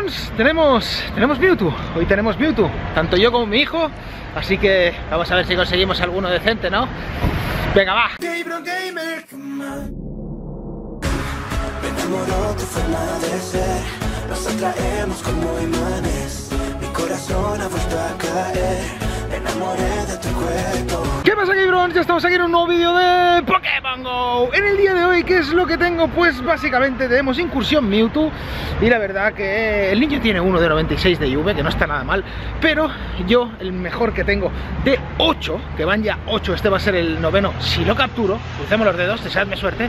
K-Brons, tenemos Mewtwo. Hoy tenemos Mewtwo, tanto yo como mi hijo. Así que vamos a ver si conseguimos alguno decente, ¿no? Venga, va. K-Bron Gamer, me enamoró tu forma de ser. Nos atraemos como imanes. Mi corazón ha vuelto a caer. Me enamoré de tu cuerpo. ¿Qué pasa, K-Brons? Ya estamos aquí en un nuevo vídeo de Pokémon GO. En el día de hoy, ¿qué es lo que tengo? Pues básicamente tenemos incursión Mewtwo. Y la verdad que el niño tiene uno de 96 de IV, que no está nada mal. Pero yo, el mejor que tengo de 8, que van ya 8, este va a ser el noveno si lo capturo. Crucemos los dedos, deseadme suerte.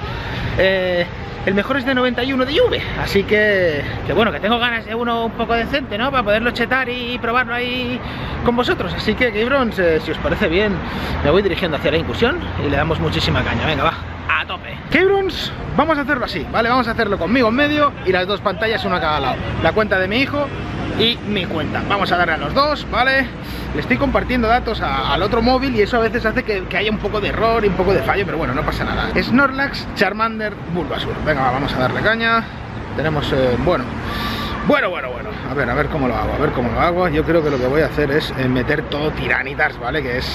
El mejor es de 91 de IV, así que bueno, que tengo ganas de uno un poco decente, ¿no? Para poderlo chetar y probarlo ahí con vosotros. Así que, K-Brons, si os parece bien, me voy dirigiendo hacia la incursión y le damos muchísima caña. Venga, va, a tope. K-Brons, vamos a hacerlo así, ¿vale? Vamos a hacerlo conmigo en medio y las dos pantallas, una a cada lado. La cuenta de mi hijo y mi cuenta. Vamos a darle a los dos, ¿vale? Le estoy compartiendo datos al otro móvil y eso a veces hace que haya un poco de error y un poco de fallo, pero bueno, no pasa nada. Snorlax, Charmander, Bulbasaur. Venga, vamos a darle caña. Tenemos, bueno. A ver cómo lo hago, Yo creo que lo que voy a hacer es meter todo Tiranitar, ¿vale? Que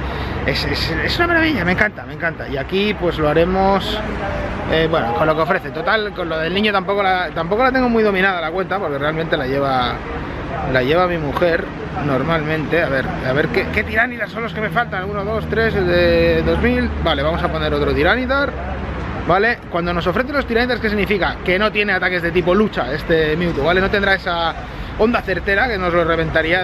es una maravilla, me encanta. Y aquí pues lo haremos, bueno, con lo que ofrece. Total, con lo del niño tampoco la tengo muy dominada la cuenta, porque realmente la lleva mi mujer normalmente. A ver qué Tiranitar son los que me faltan. 1, 2, 3, el de 2000. Vale, vamos a poner otro Tiranitar. ¿Vale? Cuando nos ofrece los Tiranitars, ¿qué significa? Que no tiene ataques de tipo lucha este Mewtwo, ¿vale? No tendrá esa onda certera que nos lo reventaría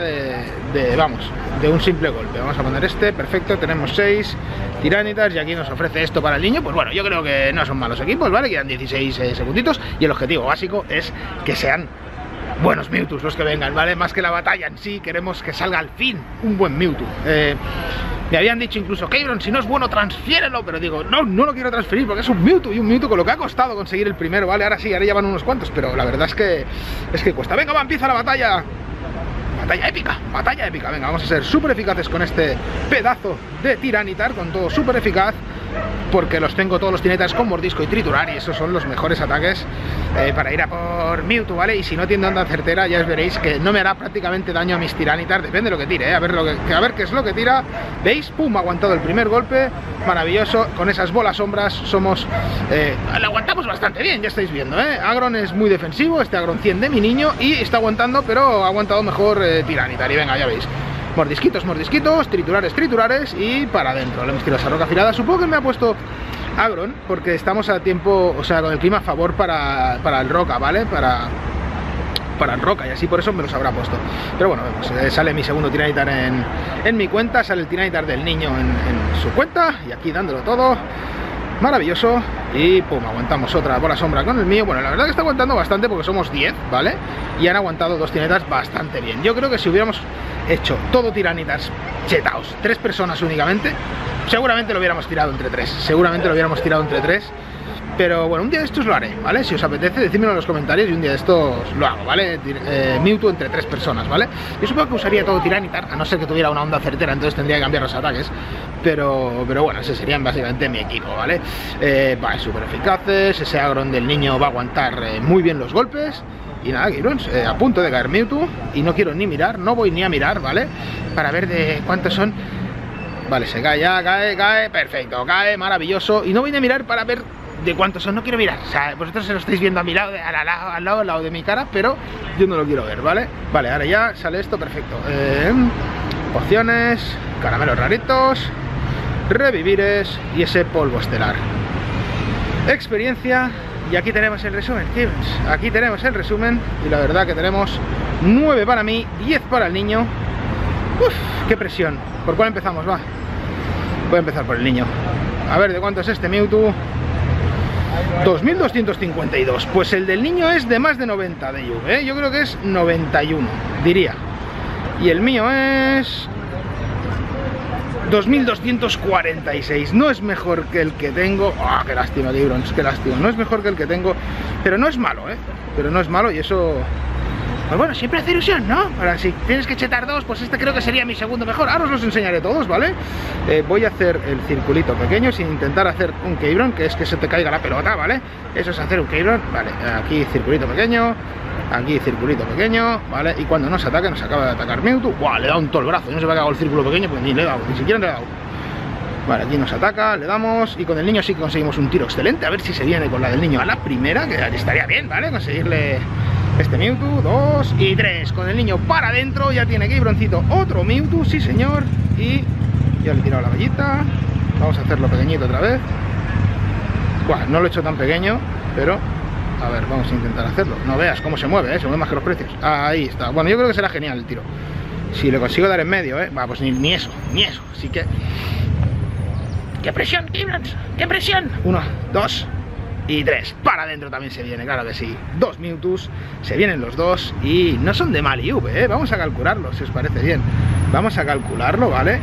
de un simple golpe. Vamos a poner este, perfecto, tenemos 6 Tiranitas y aquí nos ofrece esto para el niño. Pues bueno, yo creo que no son malos equipos, ¿vale? Quedan 16 segunditos y el objetivo básico es que sean buenos Mewtwo los que vengan, ¿vale? Más que la batalla en sí, queremos que salga al fin un buen Mewtwo. Me habían dicho incluso, K-Bron, si no es bueno, transfiérelo. Pero digo, no lo quiero transferir porque es un Mewtwo. Y un Mewtwo con lo que ha costado conseguir el primero, ¿vale? Ahora sí, ahora ya van unos cuantos, pero la verdad es que cuesta. Venga, va, empieza la batalla. Batalla épica. Venga, vamos a ser súper eficaces con este pedazo de Tiranitar, con todo súper eficaz, porque los tengo todos los Tiranitars con mordisco y triturar, y esos son los mejores ataques para ir a por Mewtwo, ¿vale? Y si no tiene onda certera, ya veréis que no me hará prácticamente daño a mis Tiranitar, depende de lo que tire, a ver qué es lo que tira. ¿Veis? Pum, ha aguantado el primer golpe, maravilloso. Con esas bolas sombras lo aguantamos bastante bien, ya estáis viendo, ¿eh? Agron es muy defensivo, este Agron 100 de mi niño, y está aguantando, pero ha aguantado mejor Tiranitar, y venga, ya veis. Mordisquitos, triturares y para adentro. Le hemos tirado esa roca afilada. Supongo que me ha puesto Agron porque estamos a tiempo, o sea, con el clima a favor para el roca, ¿vale? Para el roca, y así por eso me los habrá puesto. Pero bueno, vemos, sale mi segundo Tiranitar en mi cuenta, sale el Tiranitar del niño en su cuenta, y aquí dándolo todo. Maravilloso. Y pum, aguantamos otra bola sombra con el mío. Bueno, la verdad que está aguantando bastante porque somos 10, ¿vale? Y han aguantado dos Tiranitas bastante bien. Yo creo que si hubiéramos hecho todo Tiranitas chetaos, 3 personas únicamente, seguramente lo hubiéramos tirado entre 3. Pero bueno, un día de estos lo haré, ¿vale? Si os apetece, decídmelo en los comentarios y un día de estos lo hago, ¿vale? Mewtwo entre 3 personas, ¿vale? Yo supongo que usaría todo Tiranitar, a no ser que tuviera una onda certera, entonces tendría que cambiar los ataques. Pero bueno, ese serían básicamente mi equipo, ¿vale? Súper eficaces, ese Agron del niño va a aguantar muy bien los golpes. Y nada, K-Brons, a punto de caer Mewtwo, y no quiero ni mirar, no voy ni a mirar, ¿vale? Para ver de cuántos son. Vale, se cae ya, cae, perfecto, cae, maravilloso. Y no voy ni a mirar para ver de cuántos son, no quiero mirar. O sea, vosotros se lo estáis viendo a mi lado, al lado de mi cara, pero yo no lo quiero ver, ¿vale? Vale, ahora ya sale esto, perfecto. Pociones, caramelos raritos, revivires y ese polvo estelar. Experiencia. Y aquí tenemos el resumen, K-Brons. Aquí tenemos el resumen. Y la verdad que tenemos 9 para mí, 10 para el niño. Uf, qué presión. ¿Por cuál empezamos? Va. Voy a empezar por el niño. A ver, ¿de cuánto es este Mewtwo? 2252. Pues el del niño es de más de 90 de IV, ¿eh? Yo creo que es 91, diría. Y el mío es 2246. No es mejor que el que tengo. ¡Ah, qué lástima, K-Brons! ¡Qué lástima! No es mejor que el que tengo, pero no es malo, ¿eh? Pero no es malo, y eso, pues bueno, siempre hace ilusión, ¿no? Ahora, si tienes que chetar 2, pues este creo que sería mi segundo mejor. Ahora os los enseñaré todos, ¿vale? Voy a hacer el circulito pequeño sin intentar hacer un K-Bron, que es que se te caiga la pelota, ¿vale? Eso es hacer un K-Bron. Vale, aquí circulito pequeño. Aquí circulito pequeño, ¿vale? Y cuando nos ataque, nos acaba de atacar Mewtwo. ¡Buah! Le he dado un todo el brazo. No se me ha cagado el círculo pequeño, pues ni le he dado, ni siquiera le he dado. Vale, aquí nos ataca, le damos. Y con el niño sí que conseguimos un tiro excelente. A ver si se viene con la del niño a la primera, que estaría bien, ¿vale? Conseguirle este Mewtwo, 2 y 3. Con el niño para adentro, ya tiene Gabroncito otro Mewtwo, sí señor. Y ya le he tirado la vallita. Vamos a hacerlo pequeñito otra vez. Buah, no lo he hecho tan pequeño, pero... A ver, vamos a intentar hacerlo. No veas cómo se mueve, ¿eh? Se mueve más que los precios. Ahí está. Bueno, yo creo que será genial el tiro. Si le consigo dar en medio, ¿eh? Va, pues ni eso, ni eso. Así que... ¡Qué presión, Gibrans! ¡Qué presión! 1, 2 y 3. Para adentro también se viene, claro que sí. 2 Mewtwo's, se vienen los dos. Y no son de mal IV, ¿eh? Vamos a calcularlo, si os parece bien. Vamos a calcularlo, ¿vale?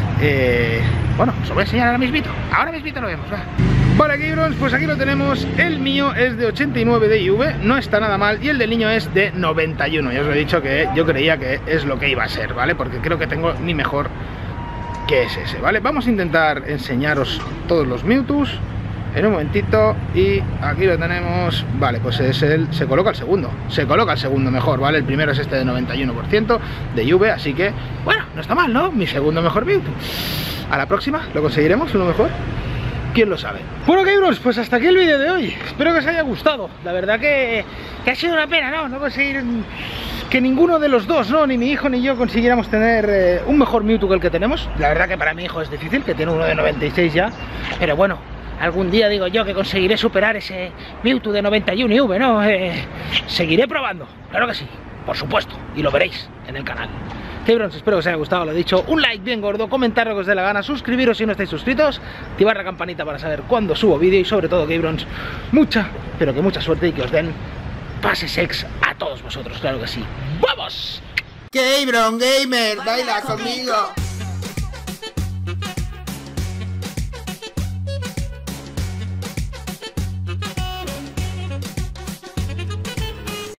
Bueno, os lo voy a enseñar ahora mismito. Ahora mismito lo vemos, va. Vale, Gibrons, pues aquí lo tenemos. El mío es de 89 de IV, no está nada mal. Y el del niño es de 91. Ya os lo he dicho que yo creía que es lo que iba a ser, ¿vale? Porque creo que tengo mi mejor, que es ese, ¿vale? Vamos a intentar enseñaros todos los Mewtwo's en un momentito. Y aquí lo tenemos. Vale, pues es se coloca el segundo. Se coloca el segundo mejor, ¿vale? El primero es este de 91% de IV, así que, bueno, no está mal, ¿no? Mi segundo mejor Mewtwo. A la próxima lo conseguiremos, uno mejor. ¿Quién lo sabe? Bueno, Gibrons, pues hasta aquí el vídeo de hoy. Espero que os haya gustado. La verdad que ha sido una pena, ¿no? No conseguir que ninguno de los dos, ¿no? Ni mi hijo ni yo consiguiéramos tener un mejor Mewtwo que el que tenemos. La verdad que para mi hijo es difícil, que tiene uno de 96 ya. Pero bueno, algún día digo yo que conseguiré superar ese Mewtwo de 91 IV, ¿no? Seguiré probando, claro que sí, por supuesto. Y lo veréis en el canal. Gibrons, espero que os haya gustado, lo dicho, un like bien gordo, comentar lo que os dé la gana, suscribiros si no estáis suscritos, activar la campanita para saber cuándo subo vídeo y sobre todo, Gibrons, mucha, pero que mucha suerte y que os den pases ex a todos vosotros, claro que sí. ¡Vamos! Gabron Gamer, baila conmigo.